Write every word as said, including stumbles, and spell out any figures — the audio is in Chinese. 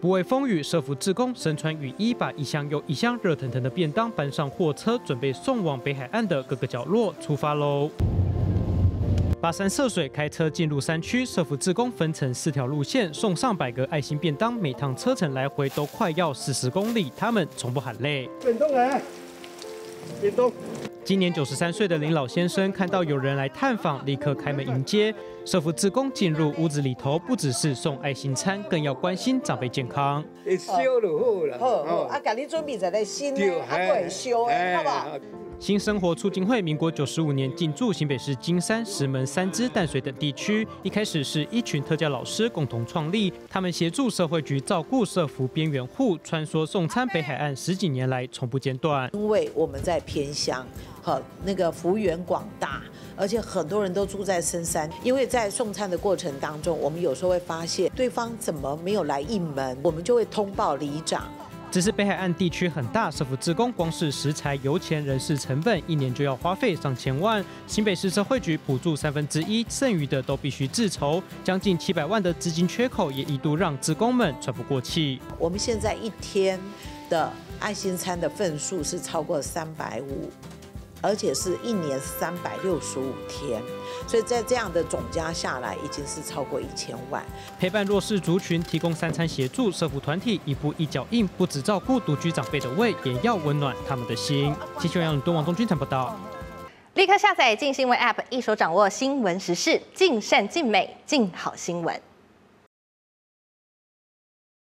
不畏风雨，社福志工身穿雨衣，把一箱又一箱热腾腾的便当搬上货车，准备送往北海岸的各个角落，出发喽！跋山涉水开车进入山区，社福志工分成四条路线，送上百个爱心便当，每趟车程来回都快要四十公里，他们从不喊累。 便当来，便当。 今年九十三岁的林老先生看到有人来探访，立刻开门迎接。社福志工进入屋子里头，不只是送爱心餐，更要关心长辈健康。 会烧就好啦。 好好，啊，甲你准备一个新的，啊，会烧的，好不好？ 新生活促进会民国九十五年进驻新北市金山、石门、三芝、淡水等地区。一开始是一群特教老师共同创立，他们协助社会局照顾社福边缘户，穿梭送餐北海岸十几年来从不间断。 因为我们在偏乡，和那个幅员广大，而且很多人都住在深山。因为在送餐的过程当中，我们有时候会发现对方怎么没有来应门，我们就会通报里长。 只是北海岸地区很大，社福志工光是食材、油钱、人事成本，一年就要花费上千万。新北市社会局补助三分之一，剩余的都必须自筹，将近七百万的资金缺口，也一度让志工们喘不过气。 我们现在一天的爱心餐的份数是超过三百五。而且是一年三百六十五天，所以在这样的总加下来，已经是超过一千万。 陪伴弱势族群，提供三餐协助，社福团体一步一脚印，不只照顾独居长辈的胃，也要温暖他们的心。继续让东王中军谈报道。 立刻下载镜新闻 App， 一手掌握新闻时事，尽善尽美，尽好新闻。